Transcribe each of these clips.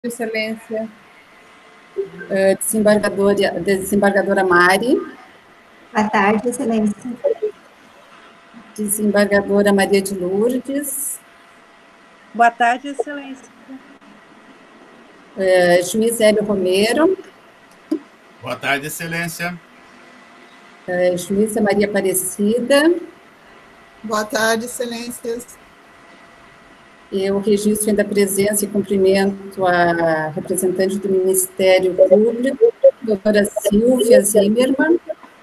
Excelência. Desembargadora Mari. Boa tarde, Excelência. Desembargadora Maria de Lourdes. Boa tarde, Excelência. Juiz Hélio Romero. Boa tarde, Excelência. Juíza Maria Aparecida. Boa tarde, Excelências. Eu registro ainda a presença e cumprimento a representante do Ministério Público, doutora Silvia Zimmermann.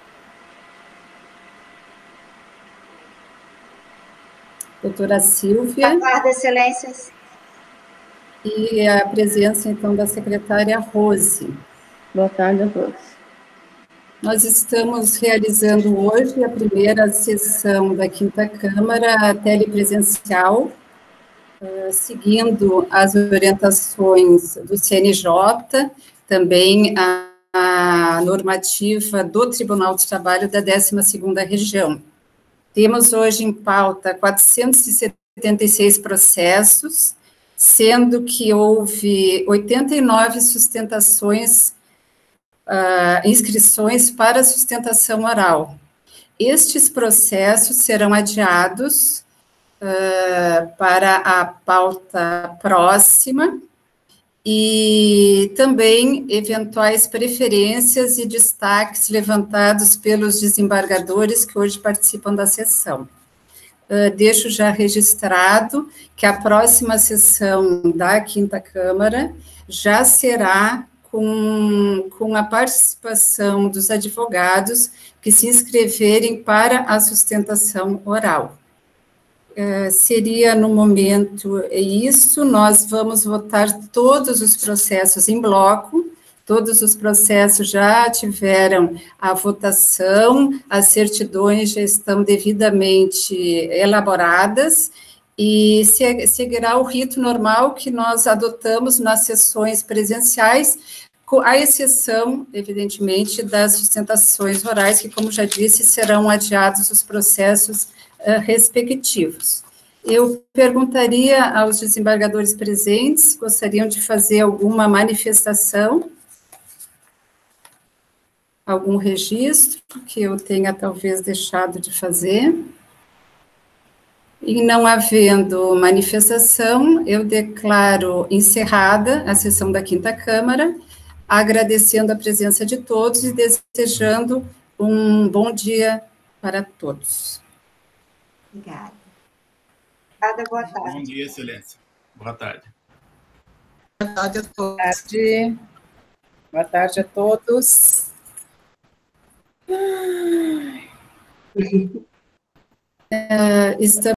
Doutora Silvia. Boa tarde, Excelências. E a presença, então, da secretária Rose. Boa tarde a todos. Nós estamos realizando hoje a primeira sessão da Quinta Câmara telepresencial, seguindo as orientações do CNJ, também a normativa do Tribunal de Trabalho da 12ª Região. Temos hoje em pauta 476 processos, sendo que houve 89 inscrições para sustentação oral. Estes processos serão adiados para a pauta próxima e também eventuais preferências e destaques levantados pelos desembargadores que hoje participam da sessão. Deixo já registrado que a próxima sessão da Quinta Câmara já será com a participação dos advogados que se inscreverem para a sustentação oral. Seria, no momento, isso. Nós vamos votar todos os processos em bloco. Todos os processos já tiveram a votação, as certidões já estão devidamente elaboradas, e seguirá o rito normal que nós adotamos nas sessões presenciais, com a exceção, evidentemente, das sustentações orais, que, como já disse, serão adiados os processos respectivos. Eu perguntaria aos desembargadores presentes se gostariam de fazer alguma manifestação, algum registro que eu tenha talvez deixado de fazer. E não havendo manifestação, eu declaro encerrada a sessão da Quinta Câmara, agradecendo a presença de todos e desejando um bom dia para todos. Obrigada. Boa tarde. Bom dia, Excelência. Boa tarde. Boa tarde a todos. Boa tarde a todos. Estamos